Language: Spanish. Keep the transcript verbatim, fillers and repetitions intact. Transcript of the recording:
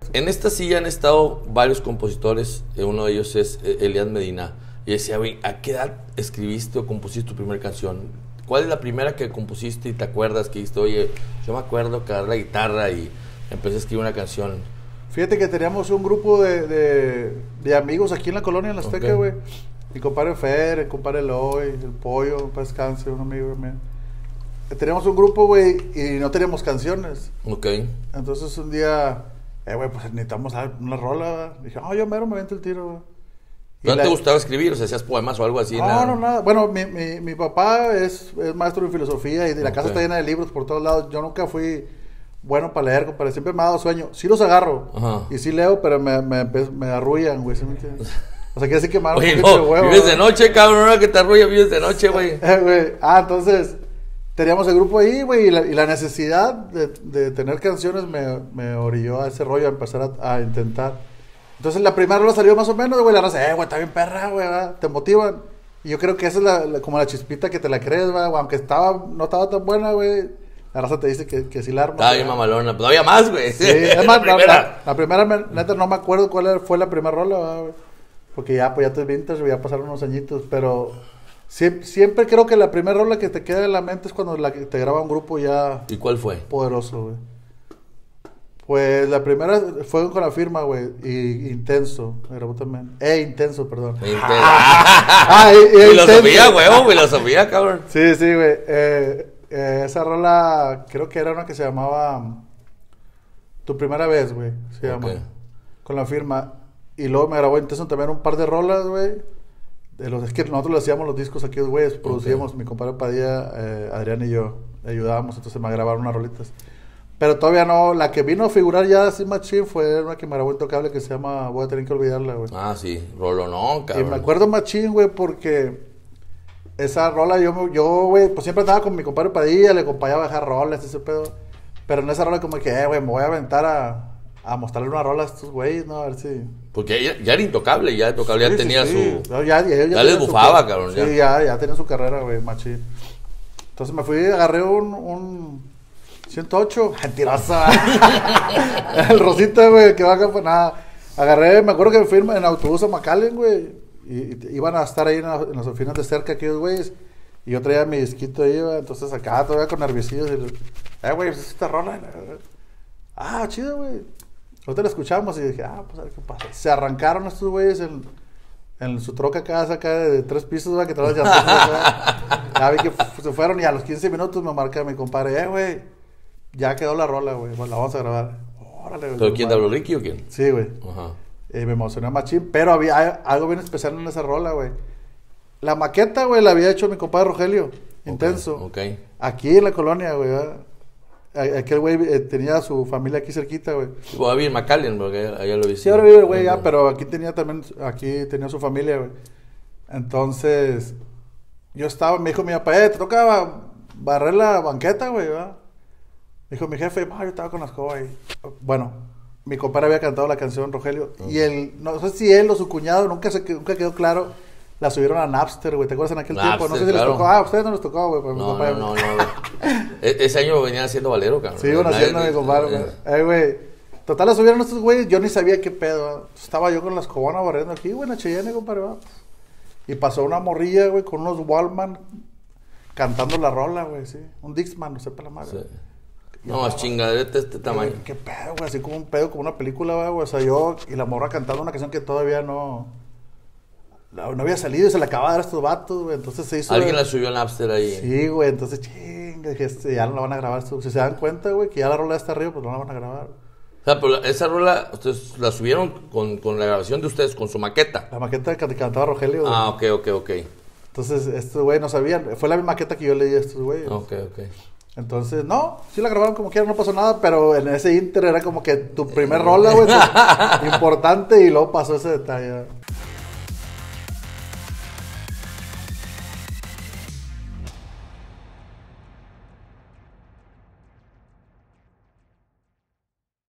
En esta silla han estado varios compositores, eh, uno de ellos es eh, Elías Medina, y decía, güey, ¿a qué edad escribiste o compusiste tu primera canción? ¿Cuál es la primera que compusiste y te acuerdas que dijiste, oye, yo me acuerdo que agarré la guitarra y empecé a escribir una canción? Fíjate que teníamos un grupo de, de, de amigos aquí en la colonia, en la Azteca, güey. Okay. Mi compadre Fer, el compadre Eloy, el Pollo, para descanse, un amigo mío. Teníamos un grupo, güey, y no teníamos canciones. Ok. Entonces un día, eh, güey, pues necesitamos una rola. Dije, oh, yo mero me avento el tiro, güey. ¿No la... te gustaba escribir? O sea, ¿hacías poemas o algo así? No, nada? no, nada. Bueno, mi, mi, mi papá es, es maestro en filosofía y la okay. casa está llena de libros por todos lados. Yo nunca fui bueno para leer, compadre. Siempre me ha dado sueño. Sí los agarro. Ajá. Y sí leo, pero me, me, me arrullan, güey. ¿Sí me entiendes? O sea, quiere decir que me Oye, no, de huevo, vives de noche, cabrón. No, que te arrulla, vives de noche, güey. Eh, güey. Ah, entonces, teníamos el grupo ahí, güey. Y la, y la necesidad de, de tener canciones me, me orilló a ese rollo, a empezar a, a intentar. Entonces, la primera rola salió más o menos, güey. La raza, eh, güey, está bien perra, güey. Te motivan. Y yo creo que esa es la, la, como la chispita que te la crees, güey. Aunque estaba, no estaba tan buena, güey. La raza te dice que, que sí la arma. Estaba bien mamalona. Todavía más, güey. Sí, es más, la, primera. La, la primera, neta, no me acuerdo cuál fue la primera rola, güey. Porque ya, pues ya estoy vintage, güey, ya pasaron unos añitos. Pero siempre, siempre creo que la primera rola que te queda en la mente es cuando la que te graba un grupo ya. ¿Y cuál fue? Poderoso, güey. Pues la primera fue con la firma, güey. Y Intenso. Me grabó también. Eh, Intenso, perdón. Intenso. Ah, y, y filosofía, güey, filosofía, cabrón. Sí, sí, güey. Eh, eh, esa rola, creo que era una que se llamaba Tu Primera Vez, güey. Se llama. Okay. Con la firma. Y luego me grabó Intenso también un par de rolas, güey. De los, es que nosotros le hacíamos los discos aquí, güey. Producíamos, okay. Mi compadre Padilla, eh, Adrián y yo. Le ayudábamos, entonces me grabaron unas rolitas. Pero todavía no, la que vino a figurar ya así machín fue una que me grabó Intocable que se llama Voy a tener que olvidarla, güey. Ah, sí, Rolo no, cabrón. Y me acuerdo machín, güey, porque esa rola yo, yo, güey, pues siempre andaba con mi compadre Padilla, le acompañaba a dejar rolas, ese pedo. Pero en esa rola como que, eh, güey, me voy a aventar a, a mostrarle una rola a estos güeyes, ¿no? A ver si... Porque ya, ya era Intocable, ya Intocable sí, ya sí, tenía sí. su... No, ya, ya, ya, ya les bufaba, su... cabrón. Sí, ya, ya, ya tenía su carrera, güey, machín. Entonces me fui, agarré un... un ciento ocho, mentirosa. El Rosita, güey, que baja, pues nada. Agarré, me acuerdo que me fui en autobús a McAllen, güey. Y, y iban a estar ahí en, la, en las oficinas de cerca, aquellos güeyes. Y yo traía mi disquito ahí, güey. Entonces acá todavía con nerviosillos. Y, eh, güey, pues esta rola. Ah, chido, güey. Nosotros la escuchamos y dije, ah, pues a ver qué pasa. Se arrancaron estos güeyes en, en su troca casa acá de, de tres pisos, güey, que traían ya. Ya vi que f- se fueron y a los quince minutos me marca mi compadre, eh, güey. Ya quedó la rola, güey. Bueno, la vamos a grabar. Órale, güey. ¿Pero quién te habló, Ricky o quién? Sí, güey. Ajá. Eh, me emocioné machín. Pero había algo bien especial en esa rola, güey. La maqueta, güey, la había hecho mi compadre Rogelio. Intenso. Ok. okay. Aquí en la colonia, güey. Aquel güey eh, tenía a su familia aquí cerquita, güey. Todavía en McAllen, porque allá lo vi. Sí, ahora vive el güey ya, pero aquí tenía también, aquí tenía su familia, güey. Entonces, yo estaba, me dijo mi papá, eh, te tocaba barrer la banqueta, güey, ¿verdad? Dijo mi jefe, ah, yo estaba con la escoba ahí. Bueno, mi compadre había cantado la canción Rogelio. Uh-huh. Y él, no sé si él o su cuñado, nunca se nunca quedó claro, la subieron a Napster, güey. ¿Te acuerdas en aquel Napster, tiempo? No sé si claro. les tocó. Ah, a ustedes no les tocó, güey. Pues no, no, no, no, no. e- ese año venía haciendo Valero, cabrón. Sí, iban haciendo mi compadre, güey. Eh, güey. Total, la subieron estos güeyes. Yo ni sabía qué pedo. Estaba yo con la escobana barriendo aquí, güey, en H and M, compadre, ¿va? Y pasó una morrilla, güey, con unos Wallman cantando la rola, güey, sí. Un Dixman, no sé, para la madre. Sí. No, más chingadera de este tamaño. Güey, qué pedo, güey, así como un pedo, como una película, güey. O sea, yo y la morra cantando una canción que todavía no... No, no había salido y se la acababa de dar a estos vatos, güey. Entonces se hizo... Alguien la subió al Napster ahí. Sí, güey, entonces, chinga, dije, este, ya no la van a grabar. Si se dan cuenta, güey, que ya la rola está arriba, pues no la van a grabar. O sea, pero esa rola, ustedes la subieron con, con la grabación de ustedes, con su maqueta. La maqueta que cantaba Rogelio, güey. Ah, ok, ok, ok. Entonces, estos güey no sabían. Fue la misma maqueta que yo le di a estos güeyes. Ok, ok. Entonces, no, sí la grabaron como quiera, no pasó nada, pero en ese inter era como que tu primer rola, güey, importante, y luego pasó ese detalle.